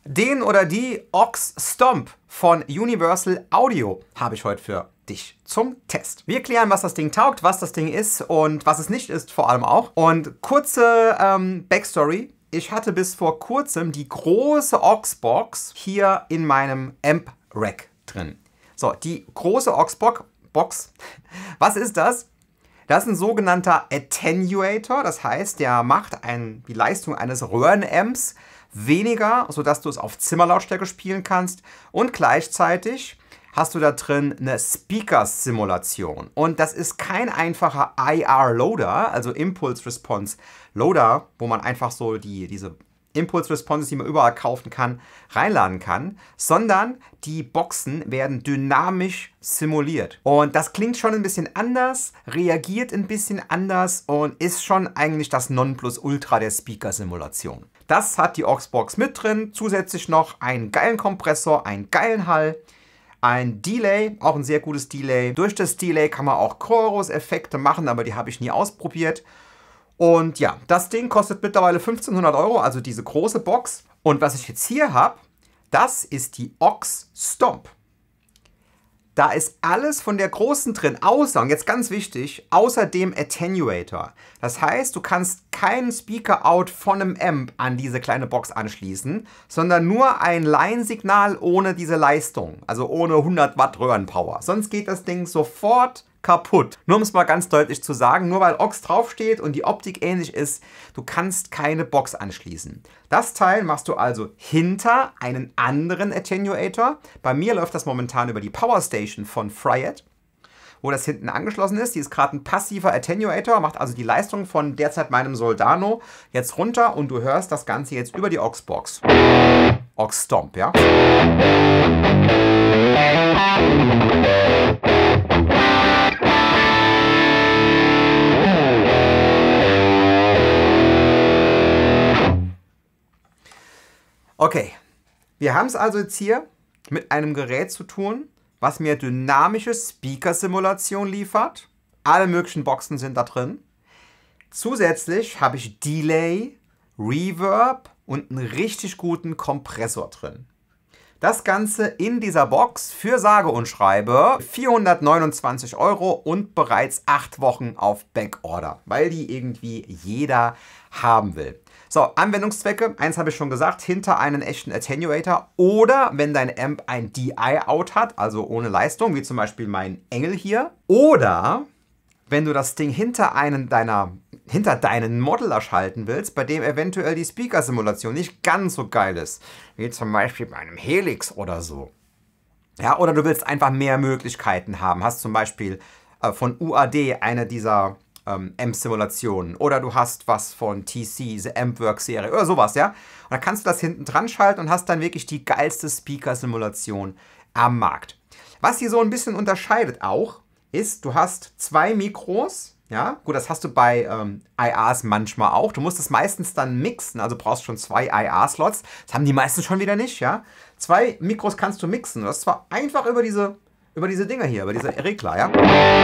Den oder die Aux Stomp von Universal Audio habe ich heute für dich zum Test. Wir klären, was das Ding taugt, was das Ding ist und was es nicht ist vor allem auch. Und kurze Backstory. Ich hatte bis vor kurzem die große Aux-Box hier in meinem Amp-Rack drin. So, die große Aux-Box, was ist das? Das ist ein sogenannter Attenuator, das heißt, der macht die Leistung eines Röhrenamps weniger, sodass du es auf Zimmerlautstärke spielen kannst, und gleichzeitig hast du da drin eine Speaker-Simulation. Und das ist kein einfacher IR-Loader, also Impulse Response Loader, wo man einfach so diese Impulse Responses, die man überall kaufen kann, reinladen kann, sondern die Boxen werden dynamisch simuliert. Und das klingt schon ein bisschen anders, reagiert ein bisschen anders und ist schon eigentlich das Nonplusultra der Speaker-Simulation. Das hat die Aux-Box mit drin, zusätzlich noch einen geilen Kompressor, einen geilen Hall, ein Delay, auch ein sehr gutes Delay. Durch das Delay kann man auch Chorus-Effekte machen, aber die habe ich nie ausprobiert. Und ja, das Ding kostet mittlerweile 1500 €, also diese große Box. Und was ich jetzt hier habe, das ist die Aux Stomp. Da ist alles von der großen drin, außer, und jetzt ganz wichtig, außer dem Attenuator. Das heißt, du kannst keinen Speaker-Out von einem Amp an diese kleine Box anschließen, sondern nur ein Line-Signal ohne diese Leistung, also ohne 100 Watt Röhrenpower. Sonst geht das Ding sofort kaputt. Nur um es mal ganz deutlich zu sagen, nur weil Aux draufsteht und die Optik ähnlich ist, du kannst keine Box anschließen. Das Teil machst du also hinter einen anderen Attenuator. Bei mir läuft das momentan über die Power Station von Fryette, wo das hinten angeschlossen ist. Die ist gerade ein passiver Attenuator, macht also die Leistung von derzeit meinem Soldano jetzt runter und du hörst das Ganze jetzt über die Aux-Box. Aux Stomp, ja? Okay, wir haben es also jetzt hier mit einem Gerät zu tun, was mir dynamische Speaker-Simulation liefert. Alle möglichen Boxen sind da drin. Zusätzlich habe ich Delay, Reverb und einen richtig guten Kompressor drin. Das Ganze in dieser Box für sage und schreibe 429 € und bereits 8 Wochen auf Backorder, weil die irgendwie jeder haben will. So, Anwendungszwecke, eins habe ich schon gesagt, hinter einen echten Attenuator oder wenn dein Amp ein DI-Out hat, also ohne Leistung, wie zum Beispiel mein Engel hier. Oder wenn du das Ding hinter deinen Modeler schalten willst, bei dem eventuell die Speaker-Simulation nicht ganz so geil ist, wie zum Beispiel bei einem Helix oder so. Ja, oder du willst einfach mehr Möglichkeiten haben, hast zum Beispiel von UAD eine dieser Amp-Simulationen oder du hast was von TC, diese Ampworks-Serie oder sowas, ja. Und dann kannst du das hinten dran schalten und hast dann wirklich die geilste Speaker-Simulation am Markt. Was hier so ein bisschen unterscheidet auch, ist, du hast 2 Mikros, ja. Gut, das hast du bei IRs manchmal auch. Du musst es meistens dann mixen, also brauchst schon 2 IR-Slots. Das haben die meisten schon wieder nicht, ja. 2 Mikros kannst du mixen. Das ist zwar einfach über diese Dinger hier, über diese Regler, ja.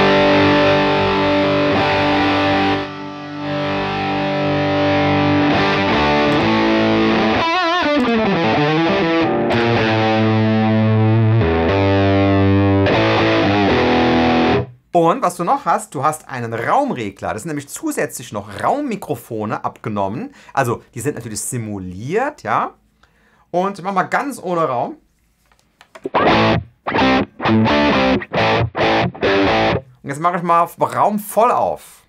Und was du noch hast, du hast einen Raumregler. Das sind nämlich zusätzlich noch Raummikrofone abgenommen. Also die sind natürlich simuliert, ja. Und mach mal ganz ohne Raum. Und jetzt mache ich mal Raum voll auf.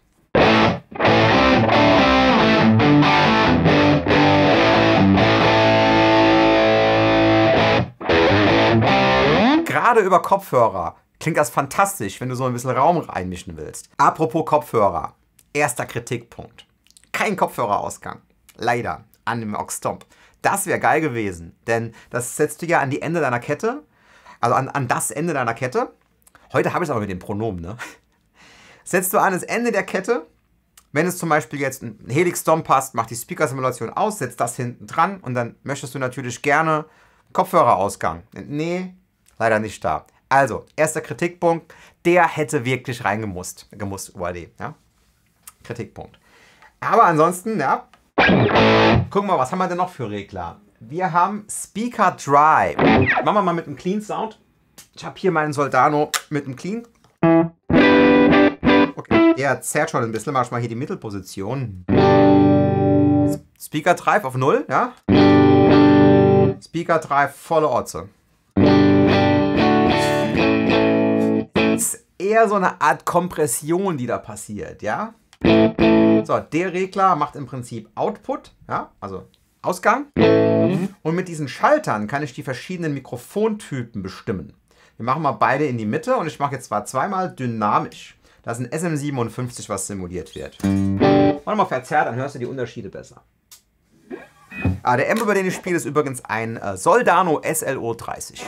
Gerade über Kopfhörer klingt das fantastisch, wenn du so ein bisschen Raum reinmischen willst. Apropos Kopfhörer, erster Kritikpunkt. Kein Kopfhörerausgang. Leider an dem Aux Stomp. Das wäre geil gewesen, denn das setzt du ja an die Ende deiner Kette, also an das Ende deiner Kette. Heute habe ich es aber mit dem Pronomen, ne? Setzt du an das Ende der Kette. Wenn es zum Beispiel jetzt ein Helix Stomp hast, mach die Speaker-Simulation aus, setzt das hinten dran und dann möchtest du natürlich gerne Kopfhörerausgang. Nee, leider nicht da. Also, erster Kritikpunkt, der hätte wirklich reingemusst. UAD, ja. Kritikpunkt. Aber ansonsten, ja. Gucken wir mal, was haben wir denn noch für Regler? Wir haben Speaker Dry. Machen wir mal mit einem Clean Sound. Ich habe hier meinen Soldano mit einem Clean. Okay, der zerrt schon ein bisschen. Mach ich mal hier die Mittelposition. Speaker Drive auf 0, ja? Speaker Drive volle Otze. Ist eher so eine Art Kompression, die da passiert, ja? So, der Regler macht im Prinzip Output, ja, also Ausgang. Und mit diesen Schaltern kann ich die verschiedenen Mikrofontypen bestimmen. Wir machen mal beide in die Mitte und ich mache jetzt zwar zweimal dynamisch. Das ist ein SM57, was simuliert wird. Mach mal verzerrt, dann hörst du die Unterschiede besser. Der Amp, über den ich spiele, ist übrigens ein Soldano SLO 30.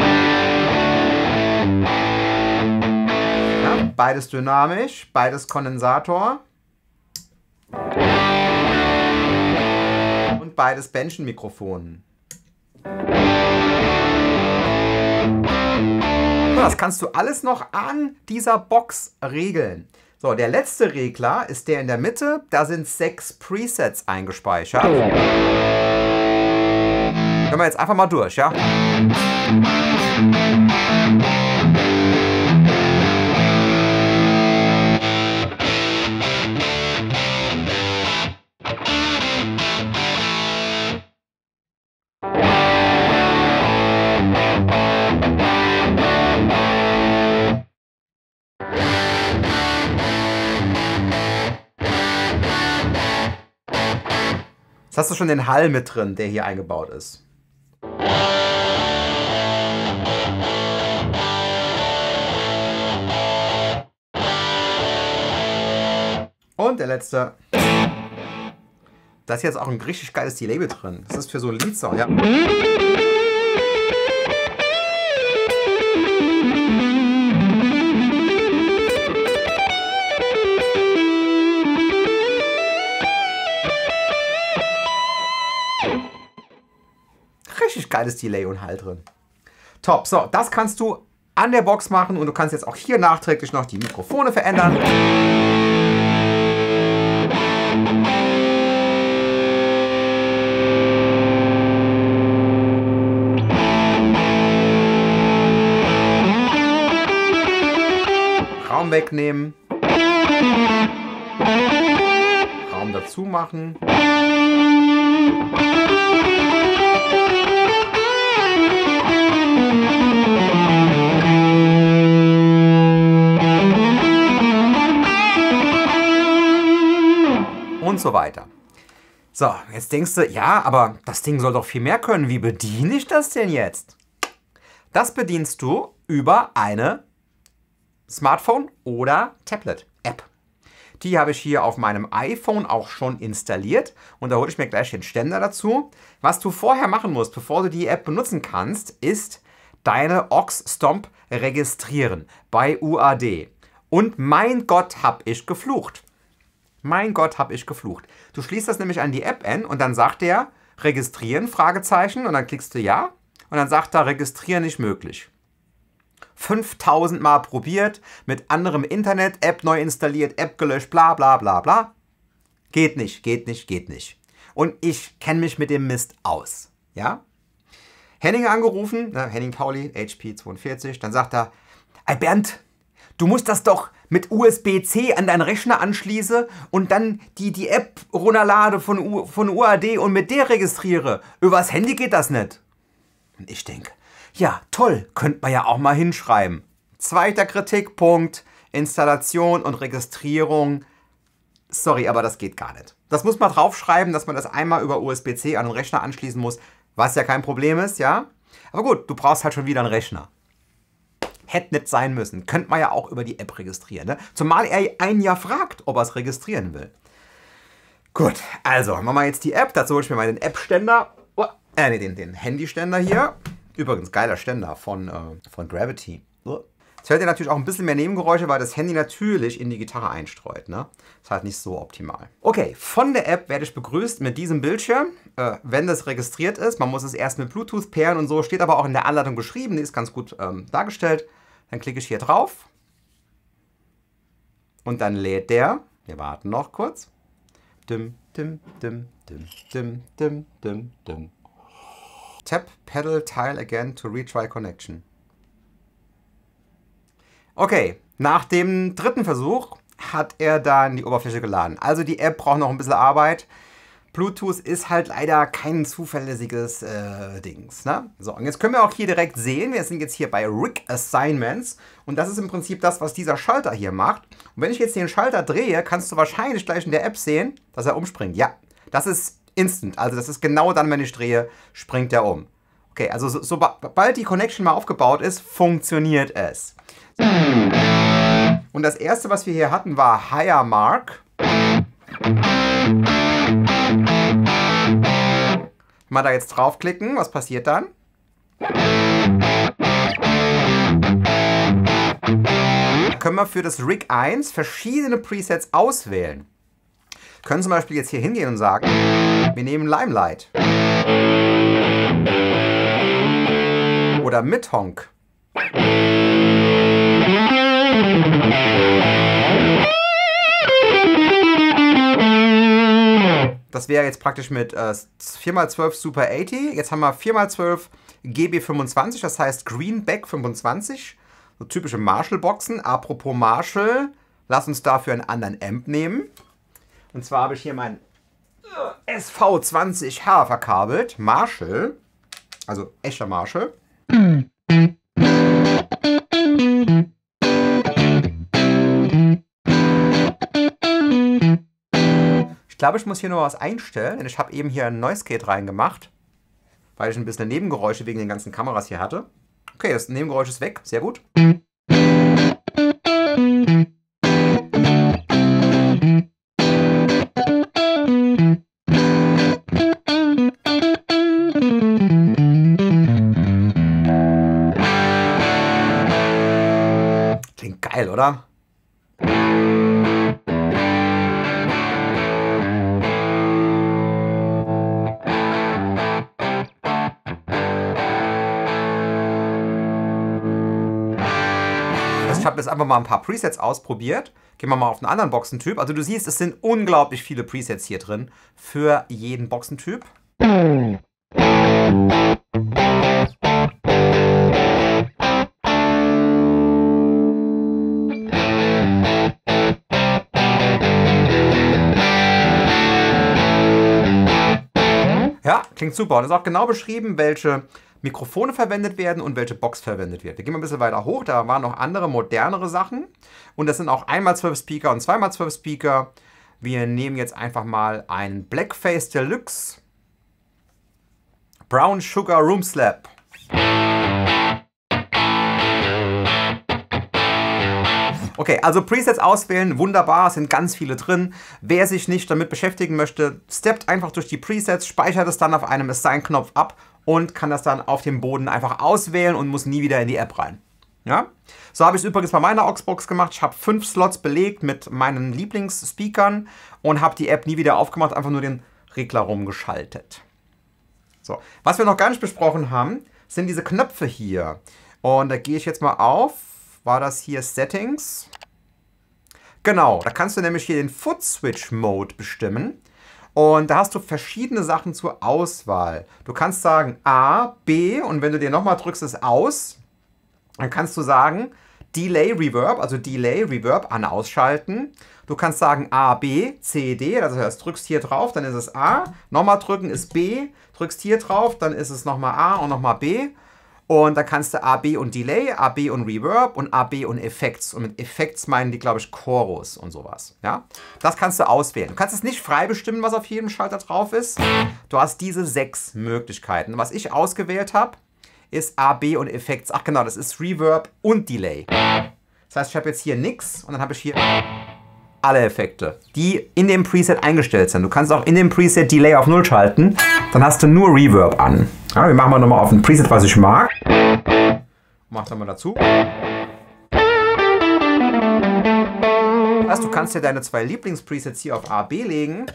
Ja, beides dynamisch, beides Kondensator. Und beides Bändchenmikrofon. Das kannst du alles noch an dieser Box regeln. So, der letzte Regler ist der in der Mitte. Da sind 6 Presets eingespeichert. Können wir jetzt einfach mal durch, ja? Jetzt hast du schon den Hall mit drin, der hier eingebaut ist. Und der letzte. Da ist jetzt auch ein richtig geiles Delay mit drin. Das ist für so ein Lead-Sound, ja. Richtig geiles Delay und Hall drin. Top. So, das kannst du an der Box machen und du kannst jetzt auch hier nachträglich noch die Mikrofone verändern. Raum wegnehmen. Raum dazu machen. Und so weiter. So, jetzt denkst du, ja, aber das Ding soll doch viel mehr können. Wie bediene ich das denn jetzt? Das bedienst du über eine Smartphone- oder Tablet-App. Die habe ich hier auf meinem iPhone auch schon installiert und da hole ich mir gleich den Ständer dazu. Was du vorher machen musst, bevor du die App benutzen kannst, ist deine Aux Stomp registrieren bei UAD. Und mein Gott, hab ich geflucht. Mein Gott, hab ich geflucht. Du schließt das nämlich an die App an und dann sagt der registrieren, Fragezeichen, und dann klickst du ja und dann sagt er registrieren nicht möglich. 5000 Mal probiert, mit anderem Internet, App neu installiert, App gelöscht, bla bla bla bla. Geht nicht, geht nicht, geht nicht. Und ich kenne mich mit dem Mist aus. Ja? Henning angerufen, Henning Pauli, HP 42, dann sagt er, ey Bernd, du musst das doch mit USB-C an deinen Rechner anschließe und dann die App runterlade von UAD und mit der registriere. Übers Handy geht das nicht. Und ich denke, ja, toll, könnte man ja auch mal hinschreiben. Zweiter Kritikpunkt, Installation und Registrierung. Sorry, aber das geht gar nicht. Das muss man draufschreiben, dass man das einmal über USB-C an den Rechner anschließen muss, was ja kein Problem ist, ja. Aber gut, du brauchst halt schon wieder einen Rechner. Hätte nicht sein müssen. Könnte man ja auch über die App registrieren. Ne? Zumal er einen ja fragt, ob er es registrieren will. Gut, also machen wir jetzt die App. Dazu hole ich mir mal den App-Ständer. Den Handy-Ständer hier. Übrigens, geiler Ständer von Gravity. Jetzt hört ihr natürlich auch ein bisschen mehr Nebengeräusche, weil das Handy natürlich in die Gitarre einstreut. Ne? Ist halt nicht so optimal. Okay, von der App werde ich begrüßt mit diesem Bildschirm, wenn das registriert ist. Man muss es erst mit Bluetooth pairen und so. Steht aber auch in der Anleitung geschrieben. Die ist ganz gut dargestellt. Dann klicke ich hier drauf. Und dann lädt der. Wir warten noch kurz. Dim, dim, dim, dim, dim, dim, dim, dim. Tap Pedal Tile again to retry connection. Okay, nach dem dritten Versuch hat er dann die Oberfläche geladen. Also die App braucht noch ein bisschen Arbeit. Bluetooth ist halt leider kein zuverlässiges Dings. Ne? So, und jetzt können wir auch hier direkt sehen, wir sind jetzt hier bei Rig Assignments und das ist im Prinzip das, was dieser Schalter hier macht. Und wenn ich jetzt den Schalter drehe, kannst du wahrscheinlich gleich in der App sehen, dass er umspringt. Ja, das ist instant, also das ist genau dann, wenn ich drehe, springt er um. Okay, also sobald die Connection mal aufgebaut ist, funktioniert es. Und das erste, was wir hier hatten, war Higher Mark. Mal da jetzt draufklicken, was passiert dann? Da können wir für das Rig 1 verschiedene Presets auswählen. Wir können zum Beispiel jetzt hier hingehen und sagen, wir nehmen Limelight. Oder Mid-Honk. Das wäre jetzt praktisch mit 4x12 Super 80. Jetzt haben wir 4x12 GB25, das heißt Greenback 25. So typische Marshall-Boxen. Apropos Marshall, lass uns dafür einen anderen Amp nehmen. Und zwar habe ich hier mein SV20H verkabelt. Marshall, also echter Marshall. Ich glaube, ich muss hier nur was einstellen, denn ich habe eben hier ein Noise Gate reingemacht, weil ich ein bisschen Nebengeräusche wegen den ganzen Kameras hier hatte. Okay, das Nebengeräusch ist weg, sehr gut. Klingt geil, oder? Ich habe jetzt einfach mal ein paar Presets ausprobiert. Gehen wir mal auf einen anderen Boxentyp. Also du siehst, es sind unglaublich viele Presets hier drin für jeden Boxentyp. Ja, klingt super. Und es ist auch genau beschrieben, welche Mikrofone verwendet werden und welche Box verwendet wird. Wir gehen mal ein bisschen weiter hoch, da waren noch andere, modernere Sachen. Und das sind auch 1x12 Speaker und 2x12 Speaker. Wir nehmen jetzt einfach mal einen Blackface Deluxe Brown Sugar Room Slap. Okay, also Presets auswählen, wunderbar, es sind ganz viele drin. Wer sich nicht damit beschäftigen möchte, steppt einfach durch die Presets, speichert es dann auf einem Assign-Knopf ab und kann das dann auf dem Boden einfach auswählen und muss nie wieder in die App rein. Ja? So habe ich es übrigens bei meiner Auxbox gemacht. Ich habe 5 Slots belegt mit meinen Lieblingsspeakern und habe die App nie wieder aufgemacht, einfach nur den Regler rumgeschaltet. So, was wir noch gar nicht besprochen haben, sind diese Knöpfe hier. Und da gehe ich jetzt mal auf. War das hier Settings? Genau, da kannst du nämlich hier den Foot Switch Mode bestimmen. Und da hast du verschiedene Sachen zur Auswahl. Du kannst sagen A, B und wenn du dir nochmal drückst, ist aus. Dann kannst du sagen Delay Reverb, also Delay Reverb an ausschalten. Du kannst sagen A, B, C, D, das heißt, drückst hier drauf, dann ist es A. Nochmal drücken ist B, drückst hier drauf, dann ist es nochmal A und nochmal B. Und dann kannst du A, B und Delay, A, B und Reverb und A, B und Effects. Und mit Effects meinen die, glaube ich, Chorus und sowas. Ja? Das kannst du auswählen. Du kannst es nicht frei bestimmen, was auf jedem Schalter drauf ist. Du hast diese 6 Möglichkeiten. Was ich ausgewählt habe, ist A, B und Effects. Ach genau, das ist Reverb und Delay. Das heißt, ich habe jetzt hier nichts und dann habe ich hier alle Effekte, die in dem Preset eingestellt sind. Du kannst auch in dem Preset Delay auf 0 schalten, dann hast du nur Reverb an. Ja, wir machen mal nochmal auf ein Preset, was ich mag. Mach das mal dazu. Das heißt, du kannst dir deine 2 Lieblingspresets hier auf A, B legen.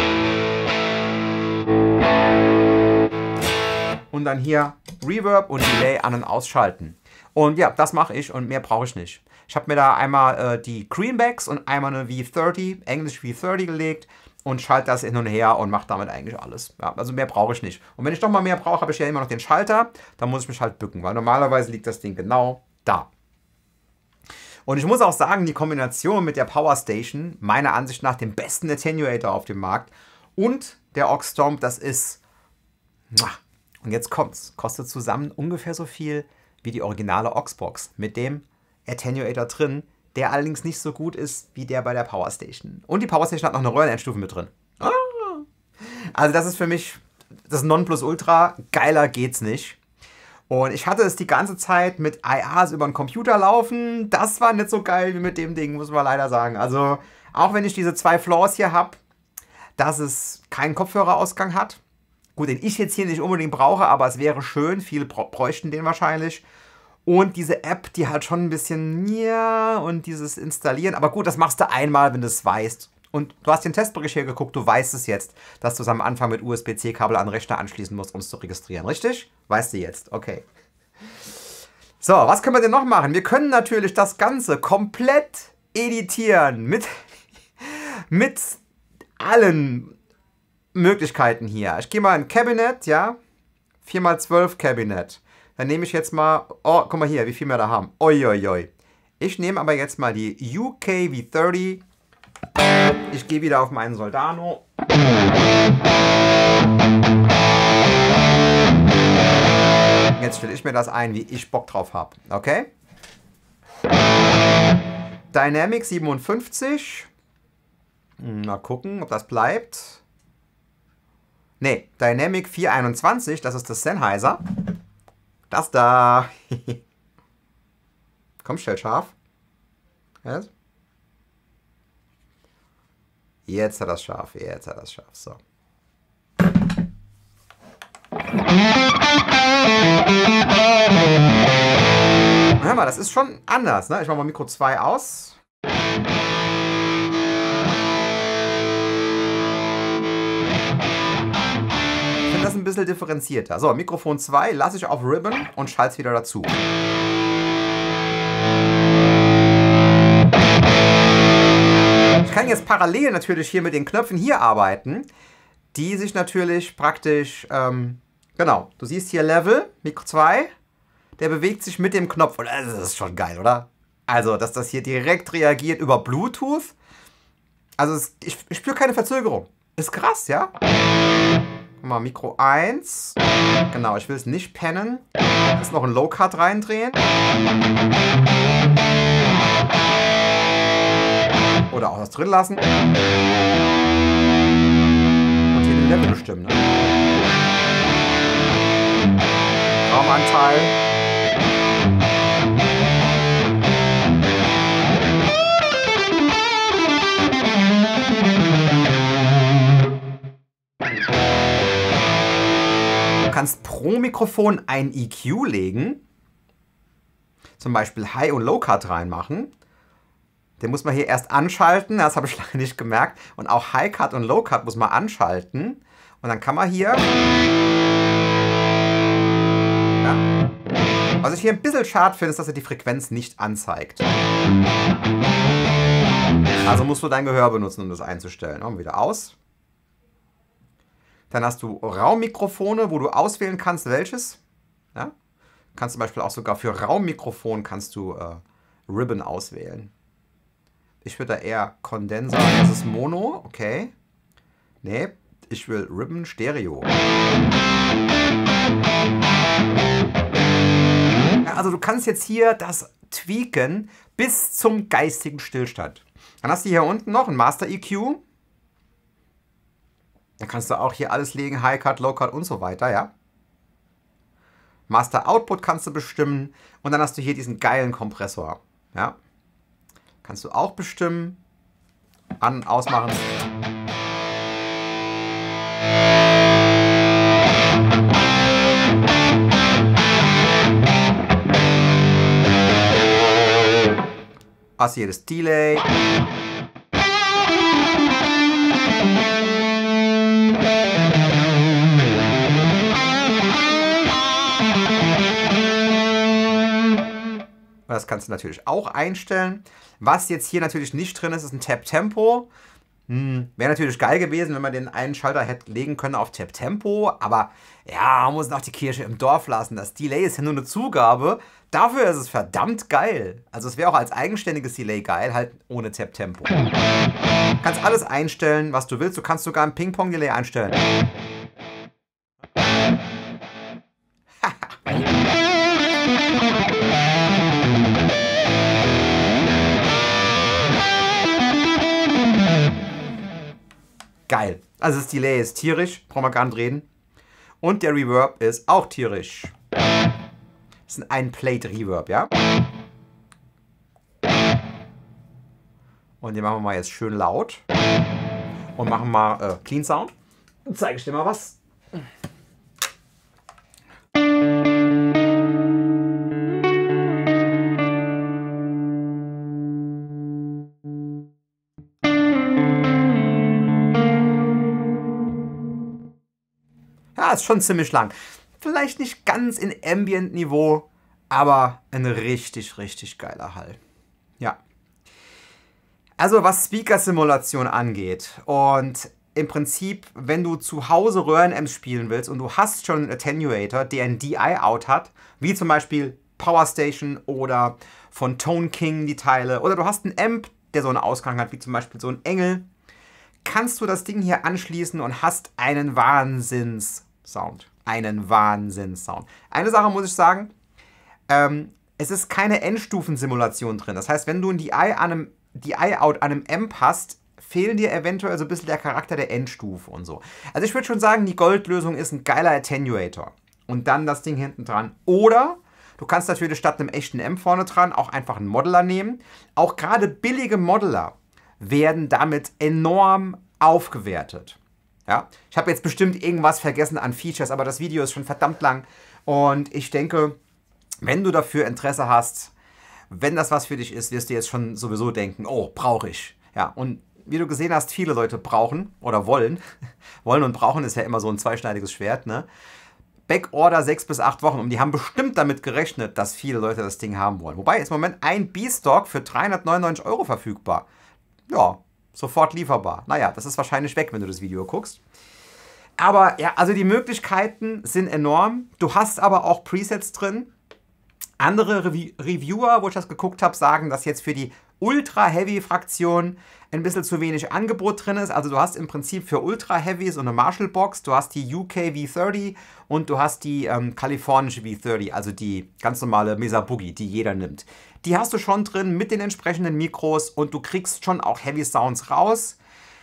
Und dann hier Reverb und Delay an- und ausschalten. Und ja, das mache ich und mehr brauche ich nicht. Ich habe mir da einmal die Greenbacks und einmal eine V30, Englisch V30 gelegt. und schalte das hin und her und mache damit eigentlich alles. Ja, also mehr brauche ich nicht. Und wenn ich doch mal mehr brauche, habe ich ja immer noch den Schalter. Da muss ich mich halt bücken, weil normalerweise liegt das Ding genau da. Und ich muss auch sagen, die Kombination mit der Power Station, meiner Ansicht nach dem besten Attenuator auf dem Markt, und der Aux Stomp, das ist... Und jetzt kommt's. Kostet zusammen ungefähr so viel wie die originale Aux-Box mit dem Attenuator drin, der allerdings nicht so gut ist wie der bei der Power Station. Und die Power Station hat noch eine Röhrenendstufe mit drin. Also das ist für mich das Nonplusultra. Geiler geht's nicht. Und ich hatte es die ganze Zeit mit IAs über den Computer laufen. Das war nicht so geil wie mit dem Ding, muss man leider sagen. Also auch wenn ich diese 2 Flaws hier habe, dass es keinen Kopfhörerausgang hat. Gut, den ich jetzt hier nicht unbedingt brauche, aber es wäre schön. Viele bräuchten den wahrscheinlich. Und diese App, die hat schon ein bisschen, ja, und dieses Installieren. Aber gut, das machst du einmal, wenn du es weißt. Und du hast den Testbericht hier geguckt, du weißt es jetzt, dass du es am Anfang mit USB-C-Kabel an den Rechner anschließen musst, um es zu registrieren. Richtig? Weißt du jetzt. Okay. So, was können wir denn noch machen? Wir können natürlich das Ganze komplett editieren mit allen Möglichkeiten hier. Ich gehe mal in Cabinet, ja. 4x12 Cabinet. Dann nehme ich jetzt mal, oh, guck mal hier, wie viel wir da haben. Oi. Ich nehme aber jetzt mal die UKV30. Ich gehe wieder auf meinen Soldano. Jetzt stelle ich mir das ein, wie ich Bock drauf habe. Okay? Dynamic 57. Mal gucken, ob das bleibt. Ne, Dynamic 421, das ist das Sennheiser. Das da. Komm, stell scharf. Yes. Jetzt hat das scharf. So. Hör mal, das ist schon anders, ne? Ich mache mal Mikro 2 aus. Ich finde das ein bisschen differenzierter. So, Mikrofon 2 lasse ich auf Ribbon und schalte es wieder dazu. Ich kann jetzt parallel natürlich hier mit den Knöpfen hier arbeiten, die sich natürlich praktisch, genau, du siehst hier Level, Mikro 2, der bewegt sich mit dem Knopf. Und das ist schon geil, oder? Also, dass das hier direkt reagiert über Bluetooth. Also, ich spüre keine Verzögerung. Ist krass, ja? Guck mal, Mikro 1. Genau, ich will es nicht pennen. Jetzt noch ein Low-Cut reindrehen. Oder auch das drin lassen. Und hier den Level bestimmen. Ne? Raumanteil. Du kannst pro Mikrofon ein EQ legen. Zum Beispiel High- und Low-Cut reinmachen. Den muss man hier erst anschalten, das habe ich leider nicht gemerkt. Und auch High-Cut und Low-Cut muss man anschalten. Und dann kann man hier... Ja. Was ich hier ein bisschen schade finde, ist, dass er die Frequenz nicht anzeigt. Also musst du dein Gehör benutzen, um das einzustellen. Und wieder aus. Dann hast du Raummikrofone, wo du auswählen kannst, welches. Ja? Kannst zum Beispiel auch sogar für Raummikrofon kannst du Ribbon auswählen. Ich würde da eher Kondenser, das ist Mono, okay. Nee, ich will Ribbon Stereo. Ja, also du kannst jetzt hier das tweaken bis zum geistigen Stillstand. Dann hast du hier unten noch ein Master EQ. Dann kannst du auch hier alles legen, High Cut, Low Cut und so weiter, ja. Master Output kannst du bestimmen und dann hast du hier diesen geilen Kompressor, ja. Kannst du auch bestimmen. An- und ausmachen. Hast hier das Delay. Das kannst du natürlich auch einstellen. Was jetzt hier natürlich nicht drin ist, ist ein Tap-Tempo. Wäre natürlich geil gewesen, wenn man den einen Schalter hätte legen können auf Tap Tempo, aber ja, man muss noch die Kirche im Dorf lassen. Das Delay ist ja nur eine Zugabe. Dafür ist es verdammt geil. Also es wäre auch als eigenständiges Delay geil, halt ohne Tap Tempo. Du kannst alles einstellen, was du willst. Du kannst sogar ein Ping-Pong-Delay einstellen. Geil. Also das Delay ist tierisch, brauchen wir gar nicht reden. Und der Reverb ist auch tierisch. Das ist ein Plate-Reverb, ja? Und den machen wir mal jetzt schön laut. Und machen mal Clean Sound. Und zeige ich dir mal was. Ja, ist schon ziemlich lang. Vielleicht nicht ganz in Ambient-Niveau, aber ein richtig, richtig geiler Hall. Ja. Also was Speaker-Simulation angeht und im Prinzip, wenn du zu Hause Röhren-Amps spielen willst und du hast schon einen Attenuator, der ein DI-Out hat, wie zum Beispiel Power Station oder von Tone King die Teile, oder du hast einen Amp, der so einen Ausgang hat, wie zum Beispiel so ein Engel, kannst du das Ding hier anschließen und hast einen Wahnsinns-Sound. Einen Wahnsinns-Sound. Eine Sache muss ich sagen, es ist keine Endstufen-Simulation drin. Das heißt, wenn du ein DI-Out an einem Amp hast, fehlen dir eventuell so ein bisschen der Charakter der Endstufe und so. Also ich würde schon sagen, die Goldlösung ist ein geiler Attenuator. Und dann das Ding hinten dran. Oder du kannst natürlich statt einem echten Amp vorne dran auch einfach einen Modeler nehmen. Auch gerade billige Modeler werden damit enorm aufgewertet. Ja? Ich habe jetzt bestimmt irgendwas vergessen an Features, aber das Video ist schon verdammt lang. Und ich denke, wenn du dafür Interesse hast, wenn das was für dich ist, wirst du jetzt schon sowieso denken, oh, brauche ich. Ja, und wie du gesehen hast, viele Leute brauchen oder wollen. Wollen und brauchen ist ja immer so ein zweischneidiges Schwert, ne? Backorder 6 bis 8 Wochen. Und die haben bestimmt damit gerechnet, dass viele Leute das Ding haben wollen. Wobei ist im Moment ein B-Stock für 399 € verfügbar. Ja, sofort lieferbar. Naja, das ist wahrscheinlich weg, wenn du das Video guckst. Aber ja, also die Möglichkeiten sind enorm. Du hast aber auch Presets drin. Andere Reviewer, wo ich das geguckt habe, sagen, dass jetzt für die Ultra-Heavy-Fraktion ein bisschen zu wenig Angebot drin ist. Also du hast im Prinzip für Ultra-Heavy so eine Marshall-Box, du hast die UK V30 und du hast die kalifornische V30, also die ganz normale Mesa Boogie, die jeder nimmt. Die hast du schon drin mit den entsprechenden Mikros und du kriegst schon auch Heavy Sounds raus.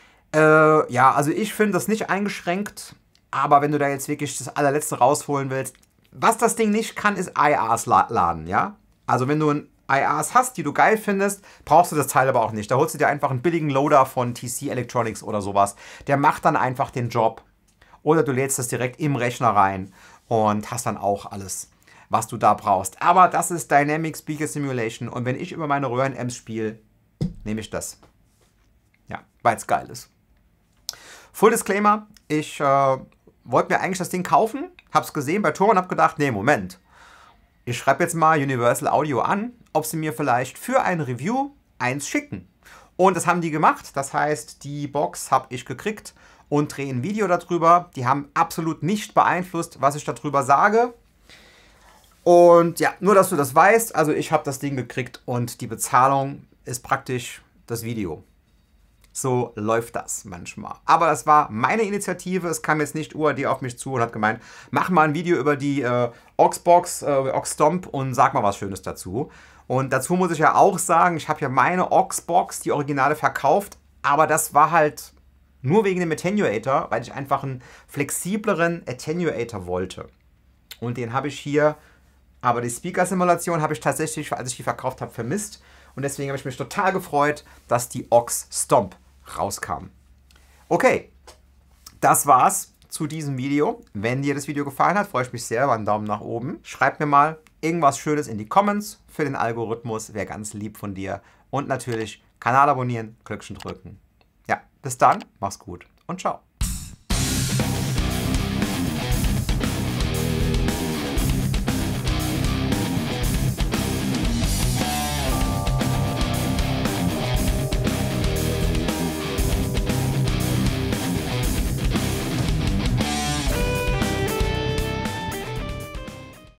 Ja, also ich finde das nicht eingeschränkt, aber wenn du da jetzt wirklich das allerletzte rausholen willst, was das Ding nicht kann, ist IRs laden, ja? Also wenn du ein IRs hast, die du geil findest, brauchst du das Teil aber auch nicht. Da holst du dir einfach einen billigen Loader von TC Electronics oder sowas. Der macht dann einfach den Job. Oder du lädst das direkt im Rechner rein und hast dann auch alles, was du da brauchst. Aber das ist Dynamic Speaker Simulation und wenn ich über meine Röhren-Amps spiele, nehme ich das. Ja, weil es geil ist. Full Disclaimer, ich wollte mir eigentlich das Ding kaufen, hab's gesehen bei Tor und hab gedacht, nee, Moment. Ich schreibe jetzt mal Universal Audio an, ob sie mir vielleicht für ein Review eins schicken. Und das haben die gemacht. Das heißt, die Box habe ich gekriegt und drehe ein Video darüber. Die haben absolut nicht beeinflusst, was ich darüber sage. Und ja, nur, dass du das weißt. Also ich habe das Ding gekriegt und die Bezahlung ist praktisch das Video. So läuft das manchmal. Aber das war meine Initiative. Es kam jetzt nicht UAD auf mich zu und hat gemeint, mach mal ein Video über die Aux-Box, Aux-Stomp und sag mal was Schönes dazu. Und dazu muss ich ja auch sagen, ich habe ja meine Aux-Box, die Originale, verkauft. Aber das war halt nur wegen dem Attenuator, weil ich einfach einen flexibleren Attenuator wollte. Und den habe ich hier, aber die Speaker-Simulation habe ich tatsächlich, als ich die verkauft habe, vermisst. Und deswegen habe ich mich total gefreut, dass die Aux-Stomp rauskam. Okay, das war's zu diesem Video. Wenn dir das Video gefallen hat, freue ich mich sehr über einen Daumen nach oben. Schreib mir mal irgendwas Schönes in die Comments für den Algorithmus. Wäre ganz lieb von dir. Und natürlich Kanal abonnieren, Glöckchen drücken. Ja, bis dann, mach's gut und ciao.